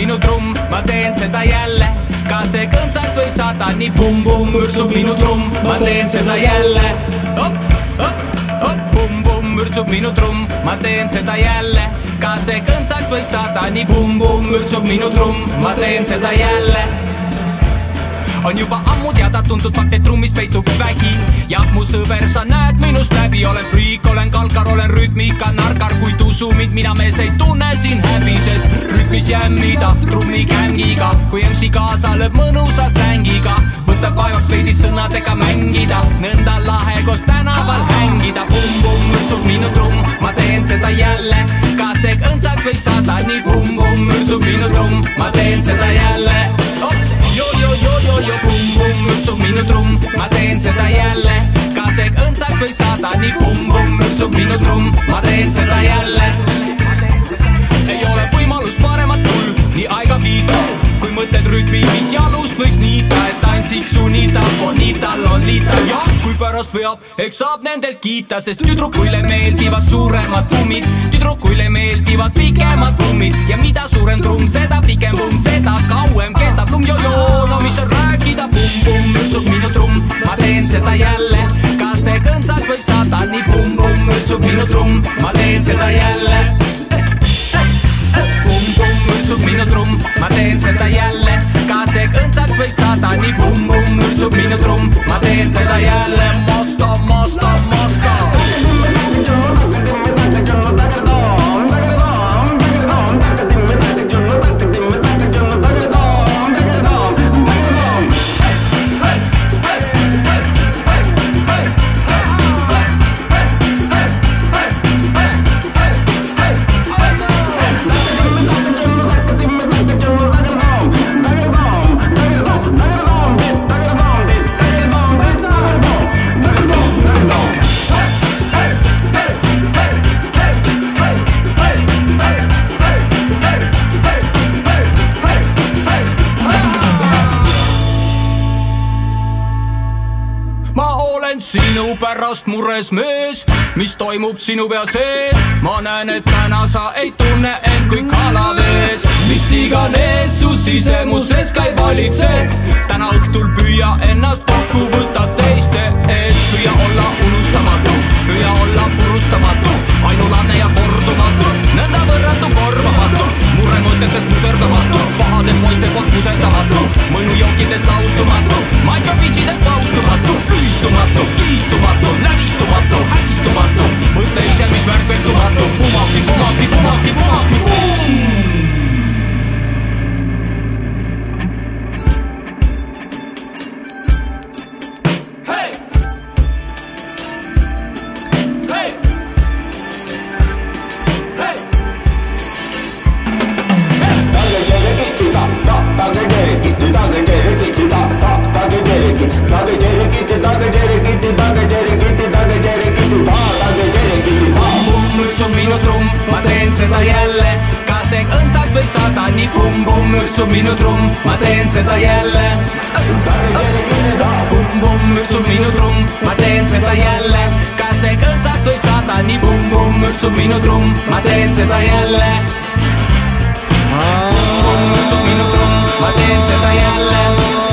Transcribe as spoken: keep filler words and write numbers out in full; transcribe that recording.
minu trumm, ma teen seda jälle. Ka see kõntsaks võib saada nii pum-pum, mürtsub minu trumm, ma teen seda jälle. Op, op, op, pum-pum, mürtsub minu trumm, ma teen seda jälle. Ka see kõntsaks võib saada nii pum-pum, mürtsub minu trumm, ma teen seda jälle. On juba ammu teada tuntud fakt, et trummis peitub vägi. Ja mu sõber, sa näed minust läbi. Olen friik, olen kalkar, olen rütmika narkar. Kuid usu mind, mina mees ei tunne siin häbi. Sest rütmis jämmida trummi kängiga. Kui M C kaasa lööb mõnusa slängiga. Võtab vaevaks veidi sõnadega mängida. Nõnda lahe koos tänaval hängida. Pum-pum, mürtsub minu trumm, ma teen seda jälle. Ka see kõntsaks võib saada nii pum-pum, mürtsub minu trumm, ma teen seda jälle. Jo-jo-jo-jo-jo, pum-pum, mürtsub minu trumm, ma teen seda jälle. Ka see õndsaks võib saada nii pum-pum, mürtsub minu trumm, ma teen seda jälle. Ei ole võimalust paremat mul, nii aega viita. Kui mõtled rütmi, mis jalust võiks niita. Et tantsiks sunita, bonita, lolita. Ja kui pärast veab, eks saab nendelt kiita. Sest tüdrukuile meeldivad suuremad trummid. Tüdrukuile meeldivad pikemad trummid. Ja mida suurem trumm, seda pikem pumm, seda kauem kestab trumm. Jo-jo, no mis on rääkida, pum-pum, mürtsub minu trumm, ma teen seda jälle. Ka see kõntsaks võib saada nii pum-pum, mürtsub minu trumm, ma teen seda jälle. Pum-pum, mürtsub minu trumm, ma teen seda jälle. Ka see kõntsaks võib saada nii pum-pum, mürtsub minu trumm, ma teen seda jälle. Masta, masta, masta. Sinu pärast mures mees, mis toimub sinu pea sees. Ma näen, et täna sa ei tunne end kui kalavees. Mis iganes su sisemuses ka ei valitse. Täna õhtul püüa ennast kokku võtta teiste ees. Püüa olla unustamatu, püüa olla purustamatu. Ainulaadne ja kordumatu, nõnda võrratu korvamatu. Mure mõtetest muserdamatu, pahade poiste poolt muserdamatu. Mõnu jookidest laustumatu, maitšo pitsidest paustumatu. Ühistumatu, kiistumatu, lävistumatu, hävistumatu. Mõtle ise, mis värk ventumatu. Pumaki, pumaki, pumaki, pumaki, pum! Mürtsub minu trumm, ma teen seda jälle. Ka see õndsaks võib saada nii pum-pum, mürtsub minu trumm, ma teen seda jälle. Pum-pum, mürtsub minu trumm, ma teen seda jälle. Ka see õndsaks võib saada nii pum-pum, mürtsub minu trumm, ma teen seda jälle. Pum-pum, mürtsub minu trumm, ma teen seda jälle.